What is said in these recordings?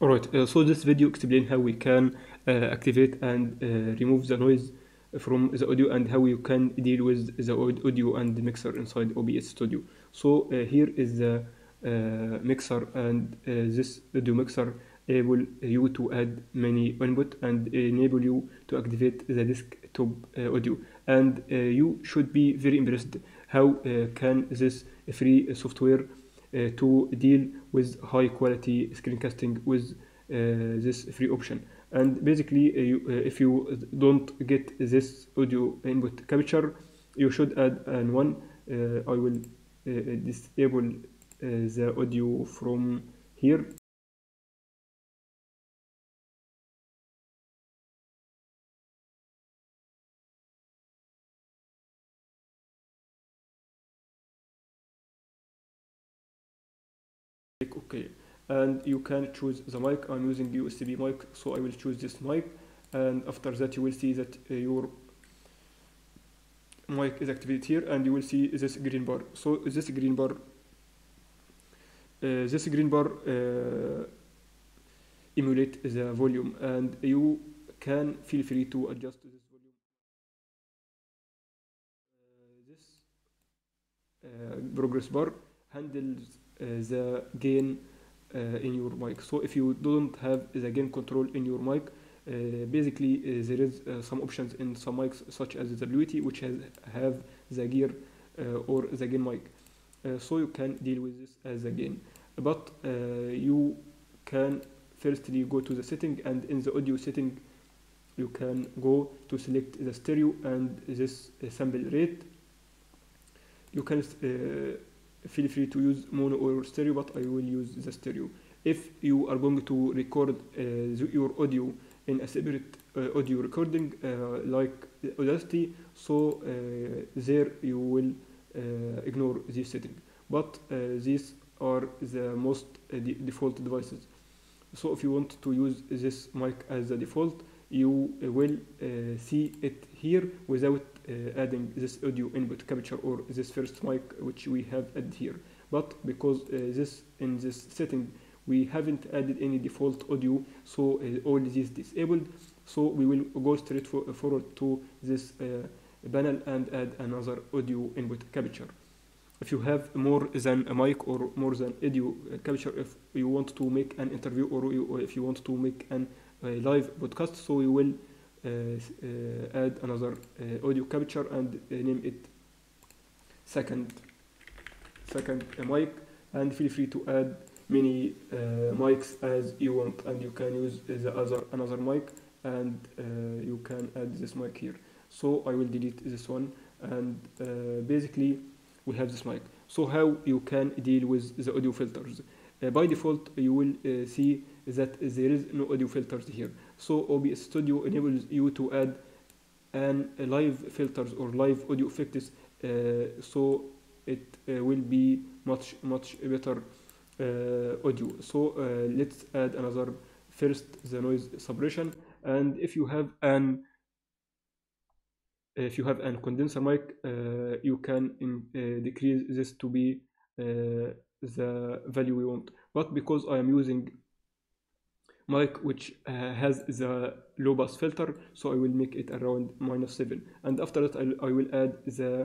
Alright, so this video explains how we can activate and remove the noise from the audio and how you can deal with the audio and mixer inside OBS Studio. So here is the mixer, and this audio mixer able you to add many input and enable you to activate the desktop audio. And you should be very impressed how can this free software to deal with high quality screencasting with this free option. And basically if you don't get this audio input capture, you should add an one. I will disable the audio from here. Okay, and you can choose the mic. I'm using USB mic, so I will choose this mic, and after that you will see that your mic is activated here, and you will see this green bar. So this green bar emulate the volume, and you can feel free to adjust this volume. This progress bar handles the gain in your mic. So if you don't have the gain control in your mic, basically there is some options in some mics such as the Bluetooth, which have the gear or the gain mic. So you can deal with this as a gain, but you can firstly go to the setting, and in the audio setting you can go to select the stereo and this sample rate. You can feel free to use mono or stereo, but I will use the stereo. If you are going to record your audio in a separate audio recording like Audacity, so there you will ignore this setting, but these are the most default devices. So if you want to use this mic as the default, you will see it here without adding this audio input capture or this first mic which we have added here. But because in this setting we haven't added any default audio, so all this disabled, so we will go straight forward to this panel and add another audio input capture. If you have more than a mic or more than audio capture, if you want to make an interview or if you want to make an live podcast, so we will add another audio capture and name it second mic, and feel free to add many mics as you want, and you can use another mic, and you can add this mic here. So I will delete this one, and basically we have this mic. So how you can deal with the audio filters? By default you will see that there is no audio filters here. So OBS Studio enables you to add live filters or live audio effects, so it will be much better audio. So let's add another. First, the noise suppression, and if you have an condenser mic, you can decrease this to be the value we want. But because I am using mic which has the low pass filter, so I will make it around -7, and after that I will add the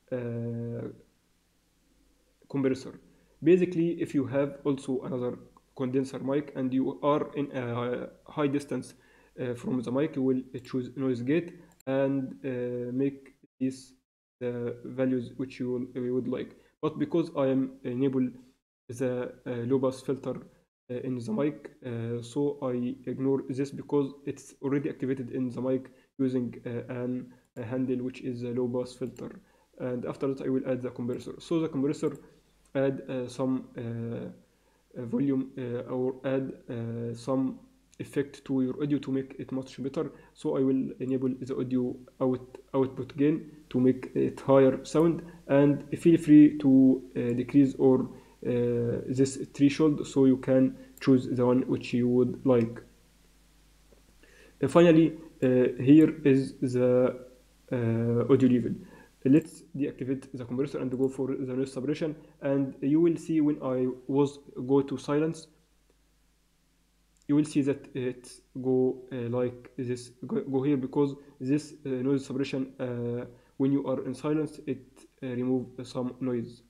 compressor. Basically, if you have also another condenser mic and you are in a high distance from the mic, you will choose noise gate and make these values which you would like. But because I am enable the low pass filter in the mic, so I ignore this because it's already activated in the mic using a handle which is a low pass filter. And after that I will add the compressor. So the compressor add some volume or add some effect to your audio to make it much better. So I will enable the audio output gain to make it higher sound, and feel free to decrease or this threshold, so you can choose the one which you would like. Finally, here is the audio level. Let's deactivate the compressor and go for the noise suppression, and you will see when I go to silence, you will see that it go like this, go here, because this noise suppression, when you are in silence, it remove some noise.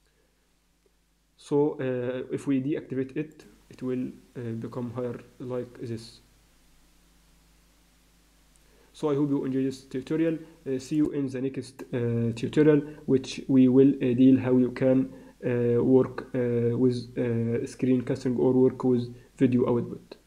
So if we deactivate it, it will become higher like this. So I hope you enjoy this tutorial. See you in the next tutorial, which we will deal how you can work with screen casting or work with video output.